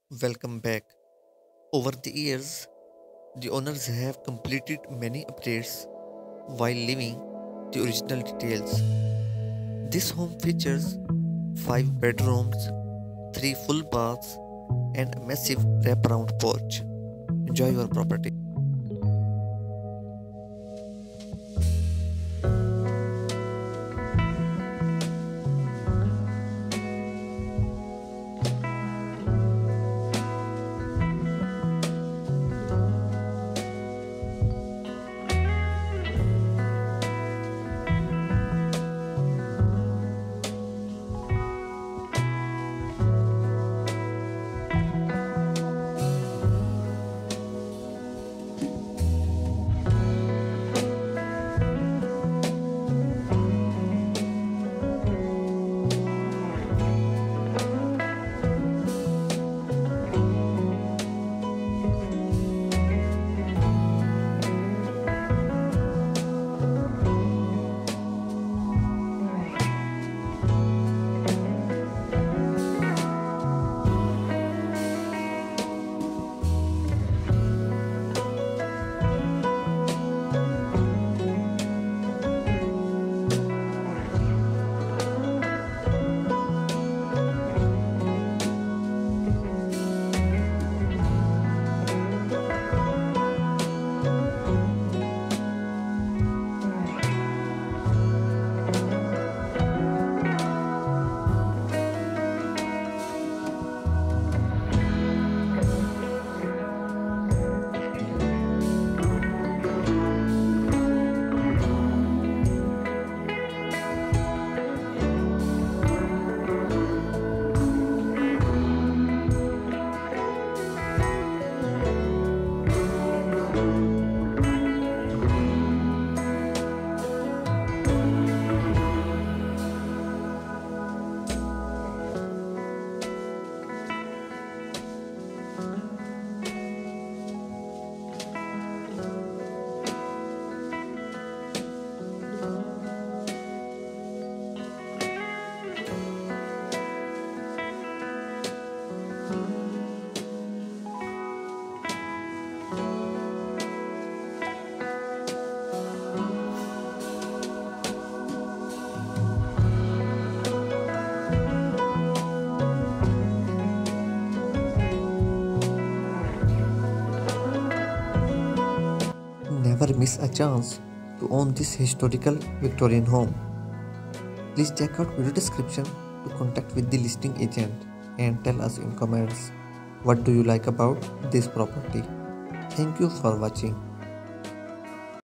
Welcome back. Over the years, the owners have completed many updates while leaving the original details. This home features 5 bedrooms, 3 full baths, and a massive wraparound porch. Enjoy your property. Never miss a chance to own this historical Victorian home. Please check out video description to contact with the listing agent and tell us in comments what do you like about this property. Thank you for watching.